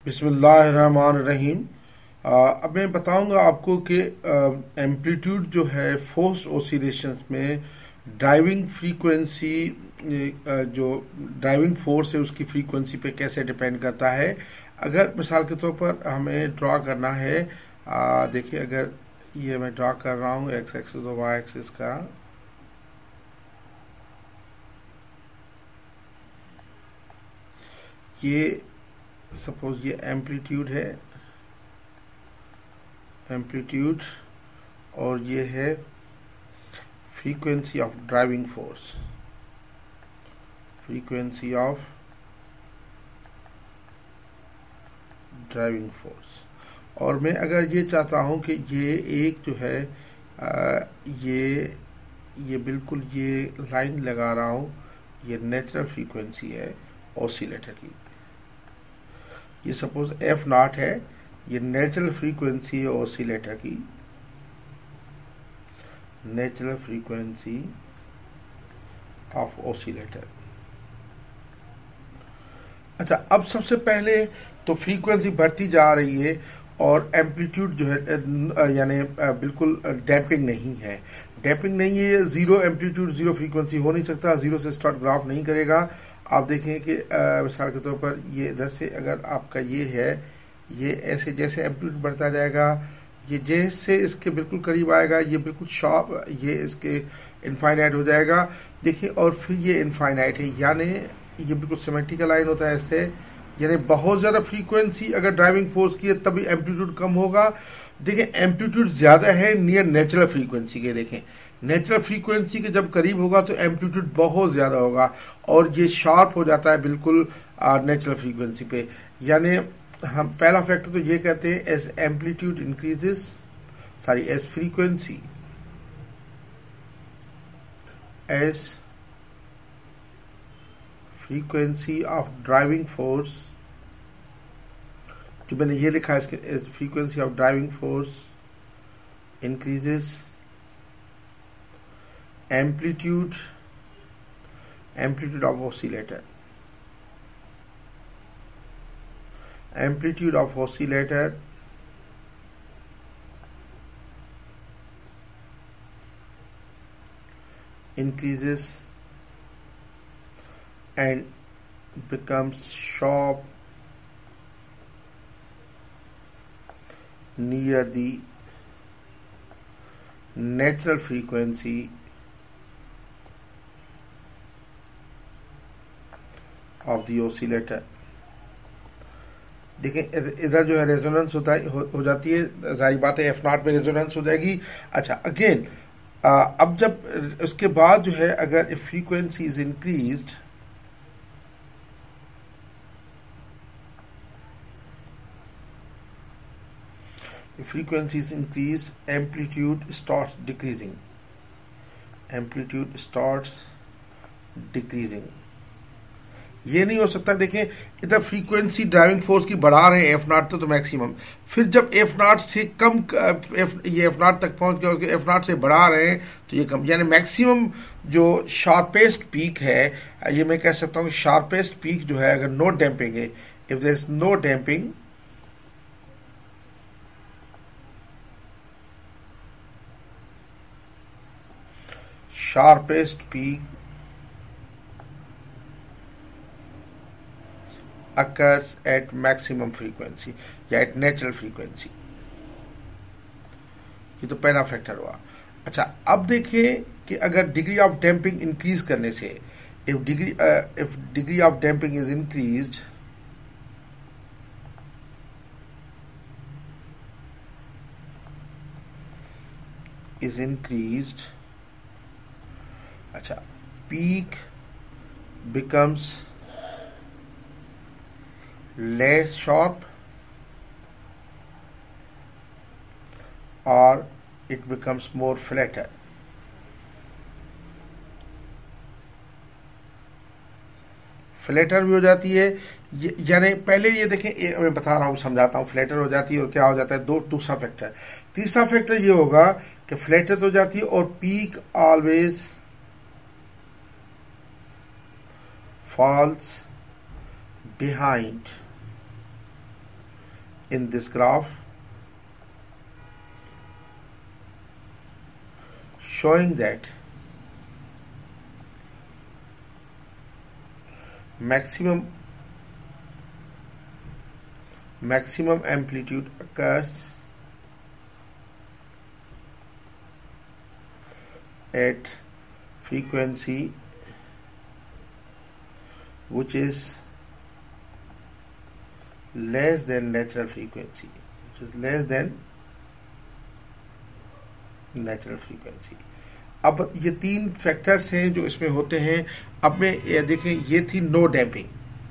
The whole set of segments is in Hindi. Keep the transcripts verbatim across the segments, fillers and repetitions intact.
बिस्मिल्लाहिर्रहमानिर्रहीम। अब मैं बताऊंगा आपको कि एम्पलीट्यूड जो है फोर्स्ड ऑसिलेशंस में ड्राइविंग फ्रीक्वेंसी, जो ड्राइविंग फोर्स है उसकी फ्रीक्वेंसी पे कैसे डिपेंड करता है। अगर मिसाल के तौर पर हमें ड्रा करना है, देखिए अगर ये मैं ड्रा कर रहा हूँ एक्स एक्सिस और वाई एक्सिस का, ये सपोज ये एम्पलीट्यूड है, एम्पलीट्यूड और ये है frequency of driving force, frequency of driving force. और मैं अगर ये चाहता हूँ कि ये एक जो है आ, ये ये बिल्कुल ये लाइन लगा रहा हूँ, ये नेचुरल फ्रीक्वेंसी है ऑसिलेटर की, ये सपोज एफ नॉट है, ये नेचुरल फ्रीक्वेंसी है ऑसिलेटर की, नेचुरल फ्रीक्वेंसी ऑफ ऑसिलेटर। अच्छा, अब सबसे पहले तो फ्रीक्वेंसी बढ़ती जा रही है और एम्पलीट्यूड जो है यानी बिल्कुल डैम्पिंग नहीं है, डैम्पिंग नहीं है, जीरो एम्पलीट्यूड जीरो फ्रीक्वेंसी हो नहीं सकता, जीरो से स्टार्ट ग्राफ नहीं करेगा। आप देखें कि मिसाल के तौर पर ये इधर से अगर आपका ये है, ये ऐसे जैसे एम्पलीट्यूड बढ़ता जाएगा, ये जैसे इसके बिल्कुल करीब आएगा ये बिल्कुल शॉर्प, ये इसके इनफाइनाइट हो जाएगा। देखिए और फिर ये इनफाइनाइट है, यानी ये बिल्कुल सिमेट्रिकल लाइन होता है इससे, यानी बहुत ज़्यादा फ्रीक्वेंसी अगर ड्राइविंग फोर्स की है तभी एम्पलीट्यूड कम होगा। देखिए एम्पलीट्यूड ज़्यादा है नियर नेचुरल फ्रीक्वेंसी के, देखें नेचुरल फ्रीक्वेंसी के जब करीब होगा तो एम्पलीट्यूड बहुत ज़्यादा होगा और ये शार्प हो जाता है बिल्कुल नेचुरल फ्रीक्वेंसी पे। यानी हम पहला फैक्टर तो ये कहते हैं as amplitude increases, sorry as frequency, as frequency of driving force, जो मैंने ये लिखा है इसके, as frequency of driving force increases, amplitude amplitude of oscillator, amplitude of oscillator increases and becomes sharp near the natural frequency of the oscillator. देखें इधर जो है रेजोनेंस होता है हो, हो जाती है, जारी बात है एफ नॉट में रेजोनेंस हो जाएगी। अच्छा अगेन अब जब उसके बाद जो है अगर if frequency is increased, frequency is increased amplitude starts decreasing, amplitude starts decreasing. ये नहीं हो सकता, देखें इधर फ्रीक्वेंसी ड्राइविंग फोर्स की बढ़ा रहे हैं एफ नॉट तो, तो मैक्सिमम, फिर जब एफ नॉट से कम एफ ये एफ नॉट तक पहुंच गया उसके एफ नॉट से बढ़ा रहे हैं तो ये कम, यानी मैक्सिमम जो शार्पेस्ट पीक है, ये मैं कह सकता हूँ शार्पेस्ट पीक जो है अगर नो डैम्पिंग है, if there is no damping, sharpest peak occurs at maximum frequency या at natural frequency। ये तो पहला फैक्टर हुआ। अच्छा अब देखिए कि अगर डिग्री ऑफ डैम्पिंग इंक्रीज करने से, if degree if degree of damping is increased, is increased, अच्छा peak becomes less sharp or it becomes more flatter। Flatter भी हो जाती है, यानी पहले ये देखें मैं बता रहा हूँ समझाता हूँ, फ्लैटर हो जाती है और क्या हो जाता है, दो दूसरा फैक्टर। तीसरा फैक्टर ये होगा कि फ्लैटर हो जाती है और peak always falls behind in this graph showing that maximum maximum amplitude occurs at frequency which is less than natural frequency, which is less than natural frequency. अब ये तीन फैक्टर्स हैं जो इसमें होते हैं. अब मैं ये देखें, ये थी नो डैम्पिंग,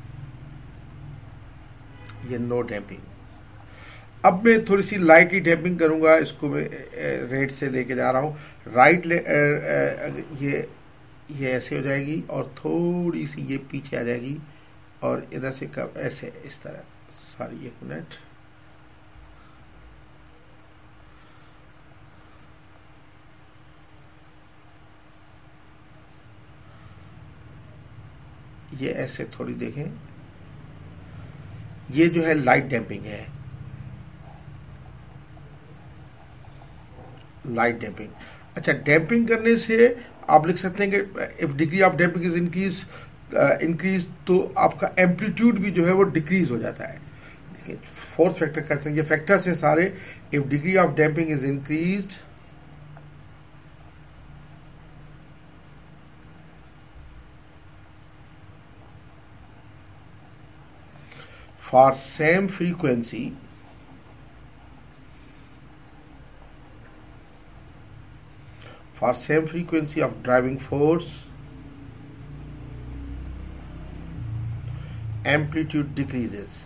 ये नो डैम्पिंग. अब मैं थोड़ी सी लाइटली डैम्पिंग करूंगा, इसको मैं रेट से लेके जा रहा हूँ. राइट ले, ये ये ऐसे हो जाएगी और थोड़ी सी ये पीछे आ जाएगी और इधर से कब ऐसे इस तरह. सॉरी एक मिनट, ये ऐसे थोड़ी देखें, ये जो है लाइट डैम्पिंग है, लाइट डैम्पिंग. अच्छा, डैम्पिंग करने से आप लिख सकते हैं कि if degree of damping is increase increase तो आपका एम्पलीट्यूड भी जो है वो डिक्रीज हो जाता है. देखिए फोर्थ फैक्टर कर सकते हैं, ये फैक्टर्स हैं सारे. If degree of damping is increased for same frequency for same frequency of driving force amplitude decreases.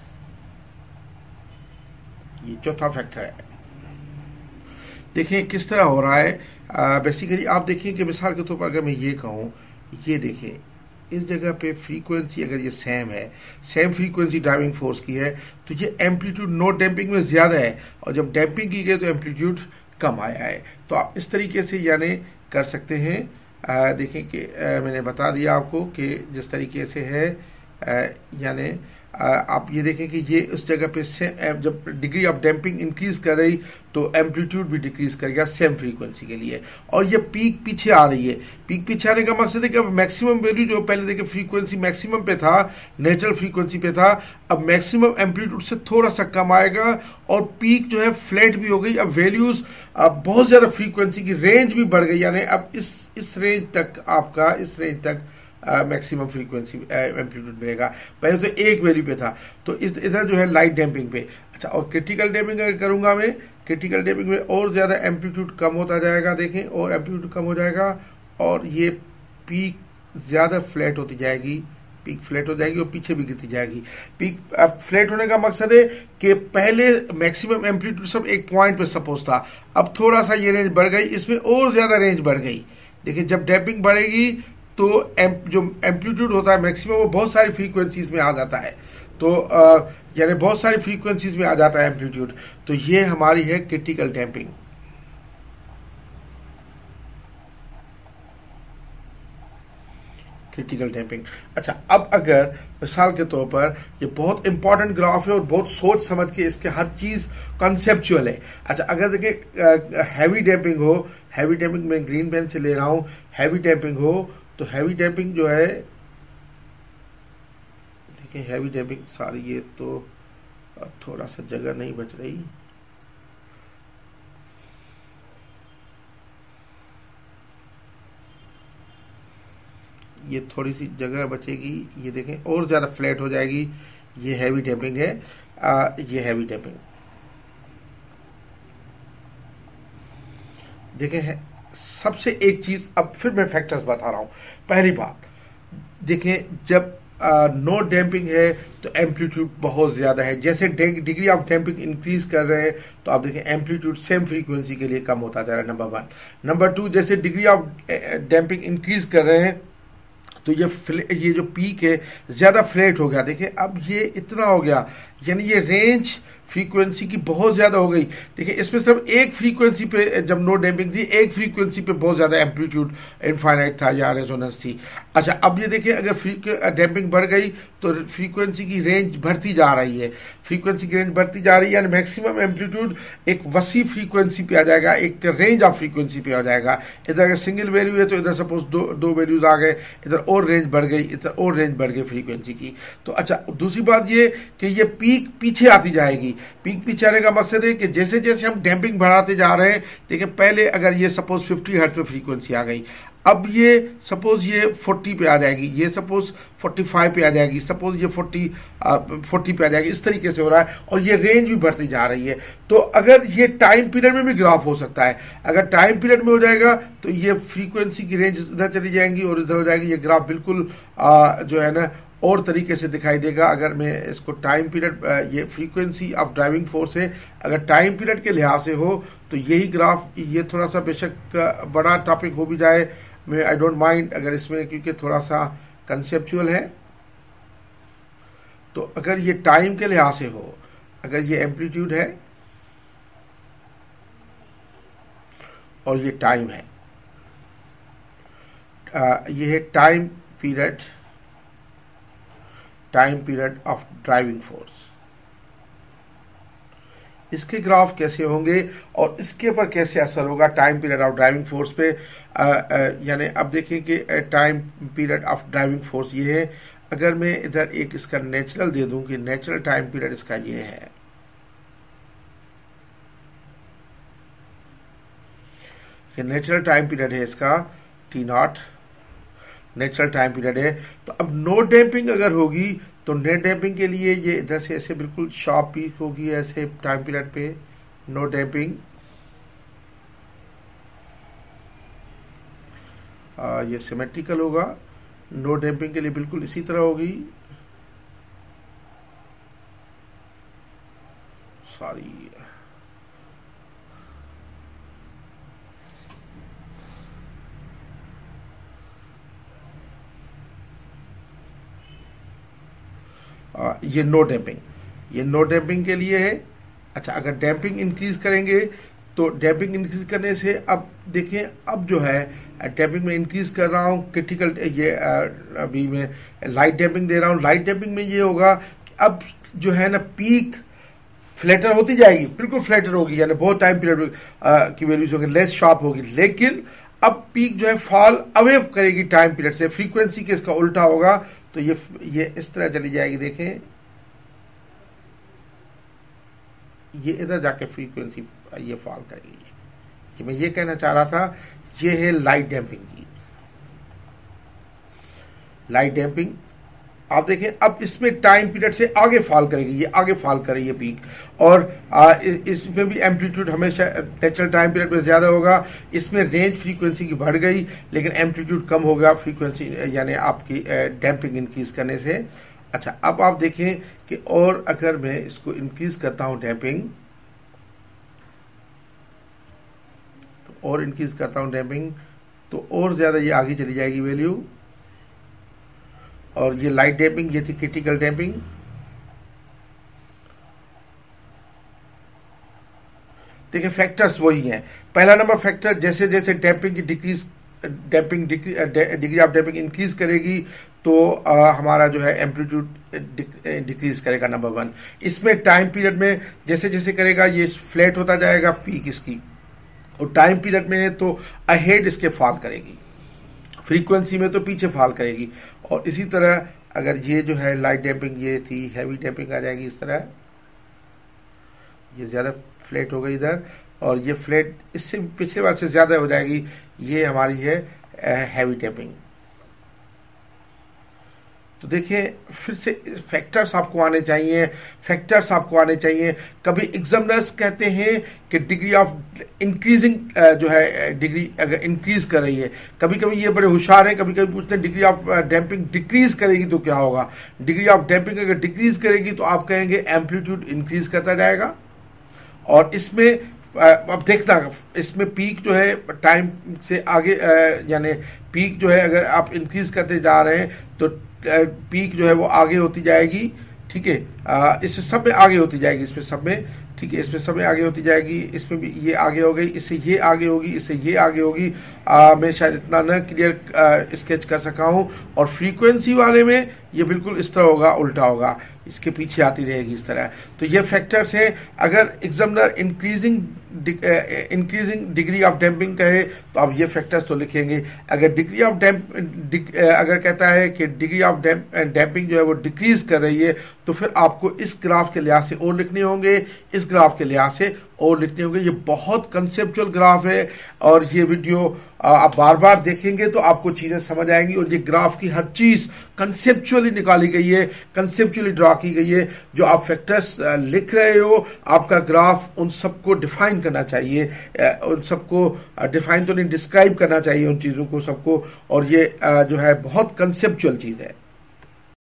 ये चौथा फैक्टर है. देखिए किस तरह हो रहा है. बेसिकली आप देखिए कि मिसाल के तौर पर अगर मैं ये कहूँ, ये देखिए इस जगह पे फ्रीक्वेंसी अगर ये सेम है, सेम फ्रीक्वेंसी ड्राइविंग फोर्स की है, तो ये एम्पलीट्यूड नो डैम्पिंग में ज़्यादा है और जब डैम्पिंग की गई तो एम्पलीट्यूड कम आया है. तो आप इस तरीके से यानी कर सकते हैं. आ, देखें कि आ, मैंने बता दिया आपको कि जिस तरीके से है यानी आप ये देखें कि ये उस जगह पे सेम, जब डिग्री ऑफ डैम्पिंग इंक्रीज कर रही तो एम्पलीट्यूड भी डिक्रीज करेगा सेम फ्रीक्वेंसी के लिए. और ये पीक पीछे आ रही है. पीक पीछे आने का मकसद है कि अब मैक्सिमम वैल्यू जो पहले देखे फ्रीक्वेंसी मैक्सिमम पे था, नेचुरल फ्रीक्वेंसी पे था, अब मैक्सिमम एम्पलीट्यूड से थोड़ा सा कम आएगा और पीक जो है फ्लैट भी हो गई. अब वैल्यूज अब बहुत ज़्यादा फ्रीक्वेंसी की रेंज भी बढ़ गई, यानी अब इस इस रेंज तक आपका इस रेंज तक मैक्सिमम फ्रीक्वेंसी एम्पलीट्यूड मिलेगा. पहले तो एक वैल्यू पे था, तो इस इधर जो है लाइट डैम्पिंग पे. अच्छा, और क्रिटिकल डैम्पिंग अगर करूंगा मैं, क्रिटिकल डैम्पिंग में और ज़्यादा एम्पलीट्यूड कम होता जाएगा. देखें और एम्पलीट्यूड कम हो जाएगा और ये पीक ज़्यादा फ्लैट होती जाएगी, पीक फ्लैट हो जाएगी और पीछे भी गिरती जाएगी. पीक अब फ्लैट होने का मकसद है कि पहले मैक्सिमम एम्पलीट्यूड सब एक पॉइंट पे सपोज था, अब थोड़ा सा ये रेंज बढ़ गई, इसमें और ज़्यादा रेंज बढ़ गई. देखिए जब डैम्पिंग बढ़ेगी तो एम्प जो एम्पलीट्यूड होता है मैक्सिमम वो बहुत सारी फ्रीक्वेंसीज में आ जाता है. तो यानी बहुत सारी फ्रीक्वेंसीज में आ जाता है एम्पलीट्यूड. तो ये हमारी है क्रिटिकल डैम्पिंग. Critical damping. अच्छा, अब अगर मिसाल के तौर पर ये बहुत इंपॉर्टेंट ग्राफ है और बहुत सोच समझ के इसके हर चीज कॉन्सेप्चुअल है. अच्छा, अगर देखिए हैवी डैम्पिंग हो, हैवी डैम्पिंग में ग्रीन पेन से ले रहा हूं, हैवी डैम्पिंग हो तो हैवी डैम्पिंग जो है, देखिए हैवी डैम्पिंग सारी, ये तो थोड़ा सा जगह नहीं बच रही, ये थोड़ी सी जगह बचेगी. ये देखें और ज़्यादा फ्लैट हो जाएगी. ये हैवी डैम्पिंग है. आ, ये हैवी डैम्पिंग देखें है. सबसे एक चीज़, अब फिर मैं फैक्टर्स बता रहा हूँ. पहली बात देखें, जब नो डैम्पिंग है तो एम्पलीट्यूड बहुत ज़्यादा है. जैसे डिग्री ऑफ डैम्पिंग इंक्रीज कर रहे हैं तो आप देखें एम्पलीट्यूड सेम फ्रीक्वेंसी के लिए कम होता जा रहा है. Number one. नंबर टू, जैसे डिग्री ऑफ डैम्पिंग इंक्रीज कर रहे हैं तो ये ये जो पीक है ज़्यादा फ्लैट हो गया. देखिए अब ये इतना हो गया, यानी ये रेंज फ्रीक्वेंसी की बहुत ज़्यादा हो गई। देखिए इसमें सिर्फ एक फ्रीक्वेंसी पे जब नो डैम्पिंग थी, एक फ्रीक्वेंसी पे बहुत ज़्यादा एम्पलीट्यूड इनफाइनाइट था या रेजोनेंस थी। अच्छा अब ये देखिए अगर डैम्पिंग बढ़ गई तो फ्रीक्वेंसी की रेंज बढ़ती जा रही है, फ्रीक्वेंसी की रेंज बढ़ती जा रही है, यानी मैक्सिमम एम्पलीट्यूड एक वसी फ्रीक्वेंसी पे आ जाएगा, एक रेंज ऑफ फ्रीक्वेंसी पे आ जाएगा। इधर अगर सिंगल वैल्यू है तो इधर सपोज दो दो वैल्यूज आ गए, इधर और रेंज बढ़ गई, इधर और रेंज बढ़ गई फ्रीक्वेंसी की। तो अच्छा दूसरी बात ये कि ये पीक पीछे आती जाएगी। पीक पीछे आने का मकसद है कि जैसे जैसे हम डैम्पिंग बढ़ाते जा रहे हैं, देखिए पहले अगर ये सपोज फिफ्टी हर्ट्ज पे फ्रीक्वेंसी आ गई, अब ये सपोज ये फोर्टी पे आ जाएगी, ये सपोज फोर्टी फाइव पे आ जाएगी, सपोज ये फोर्टी फोर्टी पे आ जाएगी, इस तरीके से हो रहा है और ये रेंज भी बढ़ती जा रही है। तो अगर ये टाइम पीरियड में भी ग्राफ हो सकता है, अगर टाइम पीरियड में हो जाएगा तो ये फ्रीक्वेंसी की रेंज इधर चली जाएंगी और इधर हो जाएगी, ये ग्राफ बिल्कुल आ, जो है ना और तरीके से दिखाई देगा। अगर मैं इसको टाइम पीरियड, ये फ्रीक्वेंसी ऑफ ड्राइविंग फोर्स है, अगर टाइम पीरियड के लिहाज से हो तो यही ग्राफ, ये थोड़ा सा बेशक बड़ा टॉपिक हो भी जाए, मैं आई डोंट माइंड अगर इसमें, क्योंकि थोड़ा सा कंसेप्चुअल है। तो अगर ये टाइम के लिहाज से हो, अगर ये एम्पलीट्यूड है और ये टाइम है, आ, ये है time period, time period of driving force, इसके ग्राफ कैसे होंगे और इसके ऊपर कैसे असर होगा time period of driving force पे। यानी अब देखिए कि time period of driving force ये है, अगर मैं इधर एक इसका नेचुरल दे दूं कि नेचुरल टाइम पीरियड इसका ये है, ये नेचुरल टाइम पीरियड है इसका t naught, natural time period है। तो अब नो डैम्पिंग अगर होगी तो नेट डैम्पिंग के लिए ये इधर से ऐसे बिल्कुल शार्प पीक होगी ऐसे टाइम पीरियड पे, नो डैम्पिंग ये सिमेट्रिकल होगा, नो डैम्पिंग के लिए बिल्कुल इसी तरह होगी, सॉरी आ, ये नो डैम्पिंग, ये नो डैम्पिंग के लिए है। अच्छा अगर डैम्पिंग इंक्रीज करेंगे तो डैम्पिंग इंक्रीज करने से अब देखें, अब जो है डैम्पिंग में इंक्रीज कर रहा हूँ क्रिटिकल, ये अभी मैं लाइट डैम्पिंग दे रहा हूँ। लाइट डैम्पिंग में ये होगा कि अब जो है ना पीक फ्लैटर होती जाएगी, बिल्कुल फ्लैटर होगी, यानी बहुत टाइम पीरियड की वैल्यूज होगी, लेस शार्प होगी, लेकिन अब पीक जो है फॉल अवे करेगी टाइम पीरियड से, फ्रीक्वेंसी के इसका उल्टा होगा। तो ये ये इस तरह चली जाएगी, देखें ये इधर जाके फ्रीक्वेंसी ये फॉल करेगी। ये मैं ये कहना चाह रहा था, ये है लाइट डैम्पिंग की, लाइट डैम्पिंग। आप देखें अब इसमें टाइम पीरियड से आगे फॉल करेगी, ये आगे फॉल कर रही है पीक, और आ, इसमें भी एम्पलीट्यूड हमेशा नेचुरल टाइम पीरियड में ज़्यादा होगा। इसमें रेंज फ्रीक्वेंसी की बढ़ गई लेकिन एम्पलीट्यूड कम होगा फ्रीक्वेंसी, यानी आपकी डैम्पिंग इंक्रीज करने से। अच्छा अब आप देखें कि और अगर मैं इसको इंक्रीज करता हूँ डैम्पिंग, तो और इंक्रीज करता हूँ डैम्पिंग तो और ज़्यादा ये आगे चली जाएगी वैल्यू। और ये लाइट डैम्पिंग, ये थी क्रिटिकल डैम्पिंग। देखिए फैक्टर्स वही हैं। पहला नंबर फैक्टर, जैसे जैसे डैम्पिंग की decrease damping degree of damping increase करेगी तो आ, हमारा जो है एम्पलीट्यूड डिक्रीज करेगा, नंबर वन। इसमें टाइम पीरियड में जैसे जैसे करेगा ये फ्लैट होता जाएगा पीक इसकी, और टाइम पीरियड में तो अहेड इसके फॉल करेगी, फ्रीक्वेंसी में तो पीछे फॉल करेगी। और इसी तरह अगर ये जो है लाइट डैम्पिंग ये थी, हैवी डैम्पिंग आ जाएगी इस तरह, ये ज़्यादा फ्लैट हो गई इधर, और ये फ्लैट इससे पिछले बार से ज़्यादा हो जाएगी, ये हमारी है हैवी डैम्पिंग। तो देखिए फिर से फैक्टर्स आपको आने चाहिए, फैक्टर्स आपको आने चाहिए। कभी एग्जामिनर्स कहते हैं कि डिग्री ऑफ इंक्रीजिंग जो है डिग्री अगर इंक्रीज कर रही है, कभी कभी ये बड़े होशियार हैं, कभी कभी पूछते हैं डिग्री ऑफ डैम्पिंग डिक्रीज करेगी तो क्या होगा। डिग्री ऑफ डैम्पिंग अगर डिक्रीज करेगी तो आप कहेंगे एम्पलीट्यूड इंक्रीज करता जाएगा। और इसमें अब देखना, इसमें पीक जो है टाइम से आगे, यानी पीक जो है अगर आप इंक्रीज करते जा रहे हैं तो पीक जो है वो आगे होती जाएगी, ठीक है, आ, इसमें सब में आगे होती जाएगी, इसमें सब में, ठीक है, इसमें सब में आगे होती जाएगी, इसमें भी ये आगे हो गई, इससे ये आगे होगी, इससे ये आगे होगी। आ, मैं शायद इतना न क्लियर स्केच कर सका हूँ। और फ्रीक्वेंसी वाले में ये बिल्कुल इस तरह होगा, उल्टा होगा, इसके पीछे आती रहेगी इस तरह। तो ये फैक्टर्स हैं। अगर examiner increasing increasing degree of damping कहे तो आप ये फैक्टर्स तो लिखेंगे। अगर डिग्री ऑफ डैम्प अगर कहता है कि डिग्री ऑफ डैम्पिंग जो है वो डिक्रीज कर रही है, तो फिर आपको इस ग्राफ के लिहाज से और लिखने होंगे, इस ग्राफ के लिहाज से और लिखने होंगे। ये बहुत कंसेप्चुअल ग्राफ है और ये वीडियो आप बार बार देखेंगे तो आपको चीज़ें समझ आएंगी। और ये ग्राफ की हर चीज़ कंसेप्चुअली निकाली गई है, कंसेप्चुअली ड्रा की गई है। जो आप फैक्टर्स लिख रहे हो, आपका ग्राफ उन सबको डिफाइन करना चाहिए, उन सबको डिफाइन तो नहीं, डिस्क्राइब करना चाहिए उन चीज़ों को सबको। और ये जो है बहुत कंसेप्चुअल चीज़ है।